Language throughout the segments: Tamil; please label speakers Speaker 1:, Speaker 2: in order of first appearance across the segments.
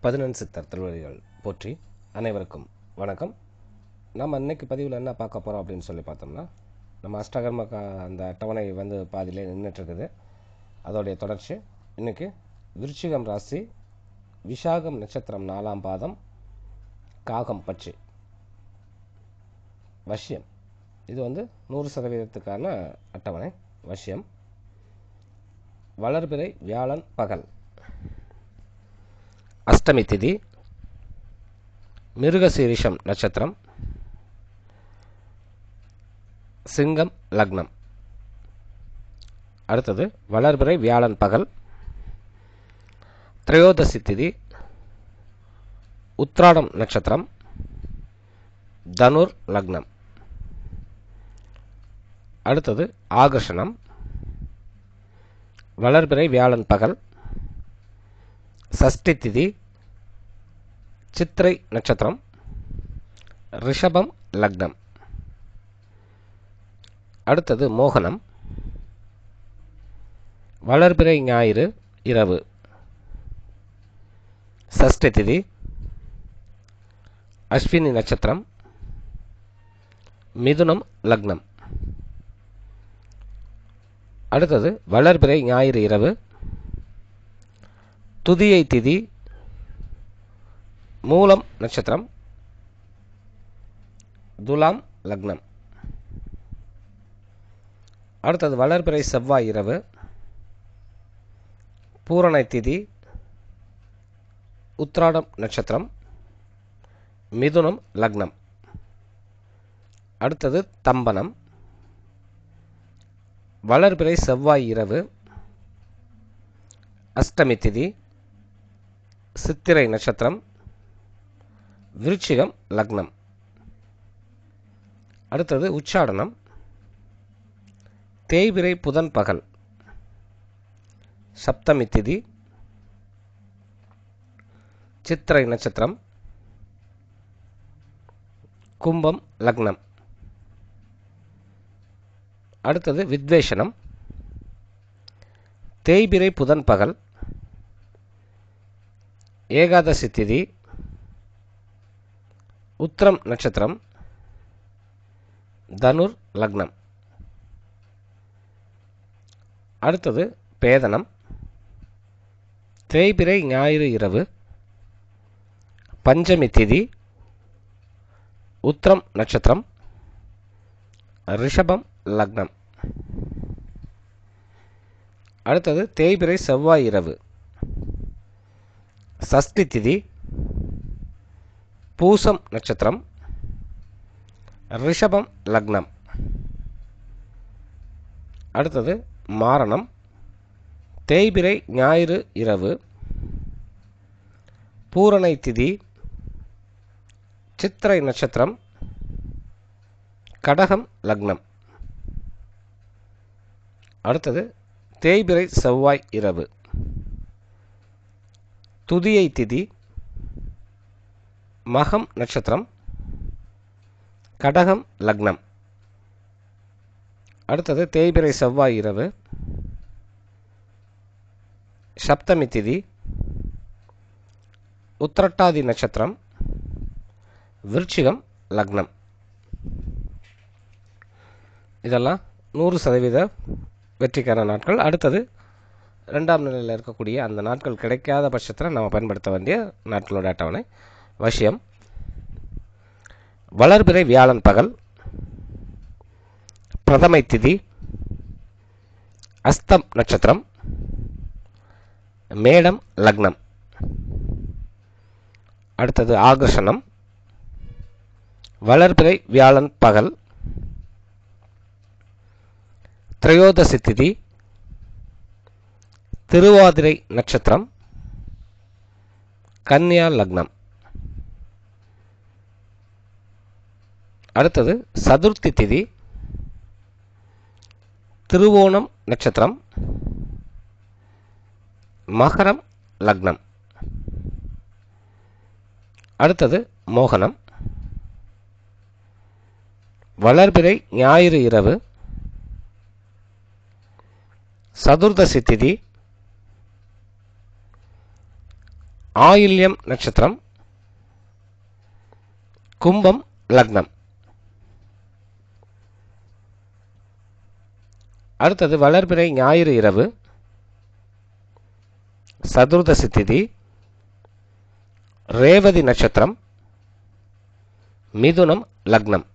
Speaker 1: பதினெண் சித்தர் திருவடிகள் போற்றி. அனைவருக்கும் வணக்கம். நம்ம இன்னைக்கு பதிவில் என்ன பார்க்க போகிறோம் அப்படின்னு சொல்லி பார்த்தோம்னா, நம்ம அஷ்டகர்ம அந்த அட்டவணை பாதியிலே நின்றுட்டுருக்குது. அதோடைய தொடர்ச்சி இன்றைக்கி விருச்சிகம் ராசி, விஷாகம் நட்சத்திரம் 4ஆம் பாதம், காகம் பட்சி, வஷ்யம். இது 100% அட்டவணை. வஷ்யம், வளர்பிறை வியாழன் பகல், அஷ்டமி திதி, மிருகசீரிஷம் நட்சத்திரம், சிங்கம் லக்னம். அடுத்தது வளர்பிறை வியாழன் பகல், திரையோதசி திதி, உத்ராடம் நட்சத்திரம், தனுர் லக்னம். அடுத்தது ஆகர்ஷணம், வளர்பிறை வியாழன் பகல், சஷ்டி திதி, சித்திரை நட்சத்திரம், ரிஷபம் லக்னம். அடுத்தது மோகனம், வளர்பிறை ஞாயிறு இரவு, சஷ்டி திதி, அஸ்வினி நட்சத்திரம், மிதுனம் லக்னம். அடுத்தது வளர்பிறை ஞாயிறு இரவு, துதியை திதி, மூலம் நட்சத்திரம், துலாம் லக்னம். அடுத்தது வளர்பிறை செவ்வாய் இரவு, பூரணை திதி, உத்ராடம் நட்சத்திரம், மிதுனம் லக்னம். அடுத்தது தம்பனம், வளர்பிறை செவ்வாய் இரவு, அஷ்டமி திதி, சித்திரை நட்சத்திரம், விருச்சிகம் லக்னம். அடுத்தது உச்சாடனம், தேய்பிறை புதன் பகல், சப்தமி திதி, சித்திரை நட்சத்திரம், கும்பம் லக்னம். அடுத்தது வித்வேஷனம், தேய்பிறை புதன் பகல், ஏகாதசி திதி, உத்திரம் நட்சத்திரம், தனுர் லக்னம். அடுத்தது பேதனம், தேய்பிறை ஞாயிறு இரவு, பஞ்சமி திதி, உத்திரம் நட்சத்திரம், ரிஷபம் லக்னம். அடுத்தது தேய்பிறை செவ்வாய் இரவு, சஷ்டி திதி, பூசம் நட்சத்திரம், ரிஷபம் லக்னம். அடுத்தது மாரணம், தேய்பிறை ஞாயிறு இரவு, பூரணை திதி, சித்திரை நட்சத்திரம், கடகம் லக்னம். அடுத்தது தேய்பிறை செவ்வாய் இரவு, துதியை திதி, மகம் நட்சத்திரம், கடகம் லக்னம். அடுத்தது தேய்பிறை செவ்வாய் இரவு, சப்தமி திதி, உத்திரட்டாதி நட்சத்திரம், விருச்சிகம் லக்னம். இதெல்லாம் 100% வெற்றிக்கான நாட்கள். அடுத்தது 2ஆம் நிலையில் இருக்கக்கூடிய அந்த நாட்கள் கிடைக்காத பட்சத்தில் நம்ம பயன்படுத்த வேண்டிய நாட்களோட அட்டவணை. வஷ்யம், வளர்பிறை வியாழன் பகல், பிரதமை திதி, அஸ்தம் நட்சத்திரம், மேடம் லக்னம். அடுத்தது ஆகர்ஷணம், வளர்பிறை வியாழன் பகல், திரையோதசி திதி, திருவாதிரை நட்சத்திரம், கன்னியா லக்னம். அடுத்தது சதுர்த்தி திதி, திருவோணம் நட்சத்திரம், மகரம் லக்னம். அடுத்தது மோகனம், வளர்பிறை ஞாயிறு இரவு, சதுர்தசி திதி, ஆயில்யம் நட்சத்திரம், கும்பம் லக்னம். அடுத்தது வளர்பிறை ஞாயிறு இரவு, சதுர்தசி திதி, ரேவதி நட்சத்திரம், மிதுனம் லக்னம்.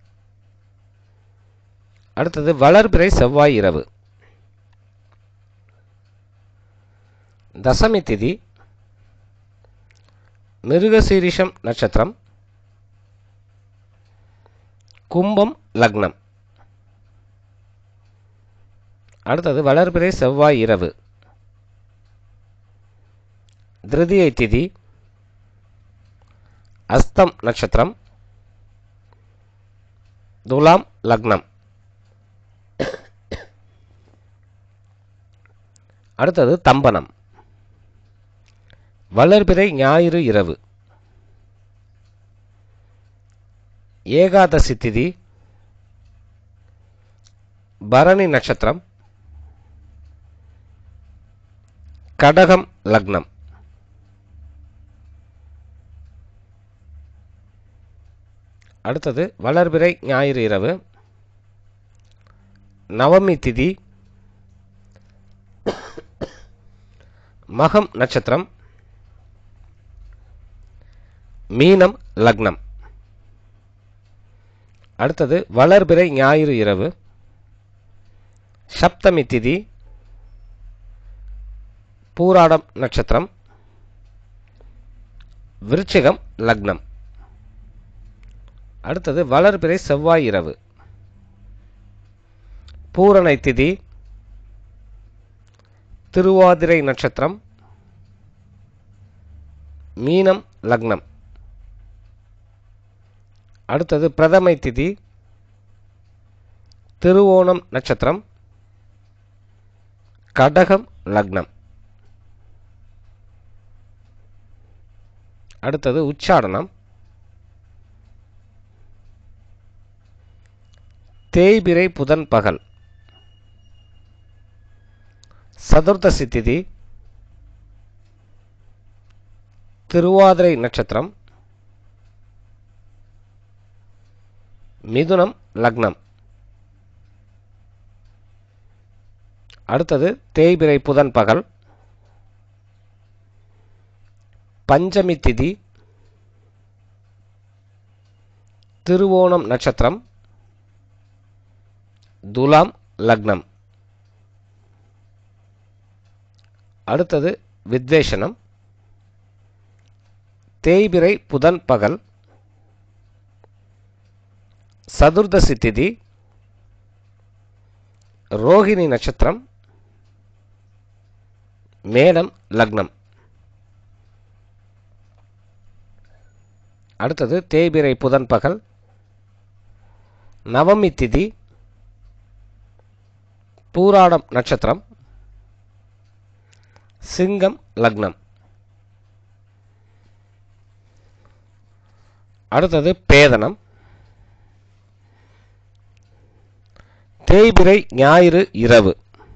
Speaker 1: அடுத்தது வளர்பிறை செவ்வாய் இரவு, தசமி திதி, மிருகசீரிஷம் நட்சத்திரம், கும்பம் லக்னம். அடுத்தது வளர்பிறை செவ்வாய் இரவு, திருதியை திதி, அஸ்தம் நட்சத்திரம், துலாம் லக்னம். அடுத்தது தம்பனம், வளர்பிறை ஞாயிறு இரவு, ஏகாதசி திதி, பரணி நட்சத்திரம், கடகம் லக்னம். அடுத்தது வளர்பிறை ஞாயிறு இரவு, நவமி திதி, மகம் நட்சத்திரம், மீனம் லக்னம். அடுத்தது வளர்பிறை ஞாயிறு இரவு, சப்தமி திதி, பூராடம் நட்சத்திரம், விருச்சிகம் லக்னம். அடுத்தது வளர்பிறை செவ்வாய் இரவு, பூரணை திதி, திருவாதிரை நட்சத்திரம், மீனம் லக்னம். அடுத்தது பிரதமை திதி, திருவோணம் நட்சத்திரம், கடகம் லக்னம். அடுத்தது உச்சாடனம், தேய்பிறை புதன் பகல், சதுர்தசி திதி, திருவாதிரை நட்சத்திரம், மிதுனம் லக்னம். அடுத்தது தேய்பிறை புதன் பகல், பஞ்சமி திதி, திருவோணம் நட்சத்திரம், துலாம் லக்னம். அடுத்தது வித்வேஷனம், தேய்பிறை புதன் பகல், சதுர்தசி திதி, ரோகிணி நட்சத்திரம், மேடம் லக்னம். அடுத்தது தேய்பிறை புதன் பகல், நவமி திதி, பூராடம் நட்சத்திரம், சிங்கம் லக்னம். அடுத்தது பேதனம், தேய்பிறை ஞாயிறு இரவு,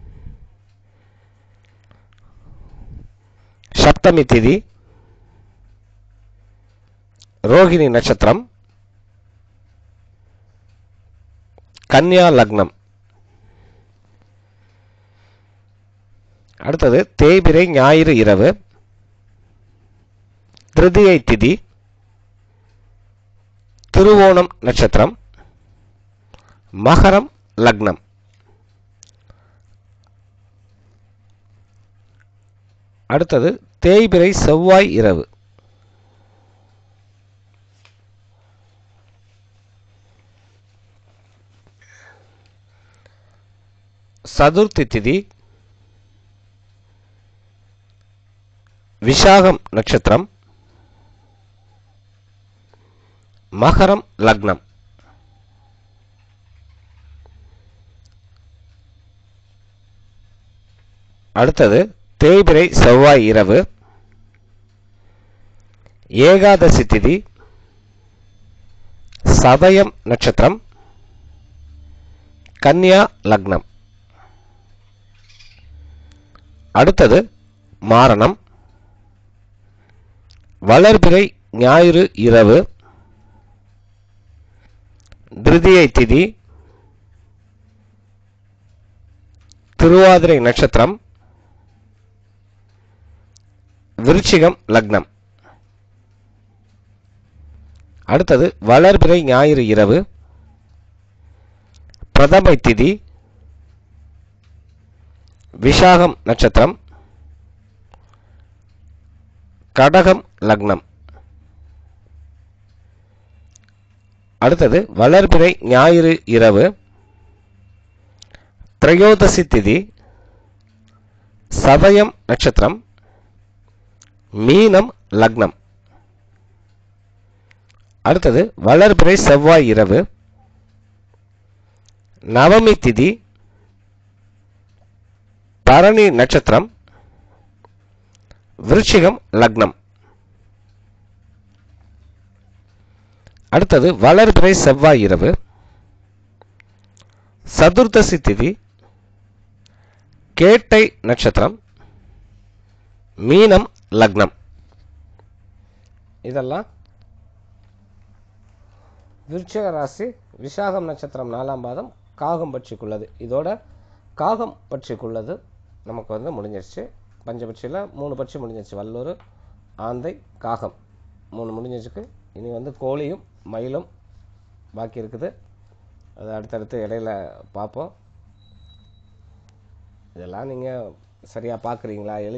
Speaker 1: சப்தமி திதி, ரோகிணி நட்சத்திரம், கன்யா லக்னம். அடுத்தது தேய்பிறை ஞாயிறு இரவு, திருதியை திதி, திருவோணம் நட்சத்திரம், மகரம் லக்னம். அடுத்தது தேய்பிறை செவ்வாய் இரவு, சதுர்த்தி திதி, விஷாகம் நட்சத்திரம், மகரம் லக்னம். அடுத்தது தேய்பிறை செவ்வாய் இரவு, ஏகாதசி திதி, சதயம் நட்சத்திரம், கன்யா லக்னம். அடுத்தது மாரணம், வளர்பிறை ஞாயிறு இரவு, திருதியை திதி, திருவாதிரை நட்சத்திரம், விருச்சிகம் லக்னம். அடுத்தது வளர்பிறை ஞாயிறு இரவு, பிரதமை திதி, விஷாகம் நட்சத்திரம், கடகம் லக்னம். அடுத்தது வளர்பிறை ஞாயிறு இரவு, திரையோதசி திதி, சதயம் நட்சத்திரம், மீனம் லக்னம். அடுத்தது வளர்பிறை செவ்வாய் இரவு, நவமி திதி, பரணி நட்சத்திரம், விருச்சிகம் லக்னம். அடுத்தது வளர்பிறை செவ்வாய் இரவு, சதுர்தசி திதி, கேட்டை நட்சத்திரம், மீனம் லக்னம். இதெல்லாம் விருச்சிக ராசி, விஷாகம் நட்சத்திரம் 4ஆம் பாதம், காகம் பட்சிக்குள்ளது. இதோட காகம் பட்சிக்குள்ளது நமக்கு முடிஞ்சிருச்சு. பஞ்சபட்சியில் 3 பட்சி முடிஞ்சிருச்சு. வல்லூர், ஆந்தை, காகம் 3 முடிஞ்சிருக்கு. இனி கோழியும் மயிலும் பாக்கி இருக்குது. அது அடுத்தடுத்து இடையில பார்ப்போம். இதெல்லாம் நீங்கள் சரியாக பார்க்குறீங்களா?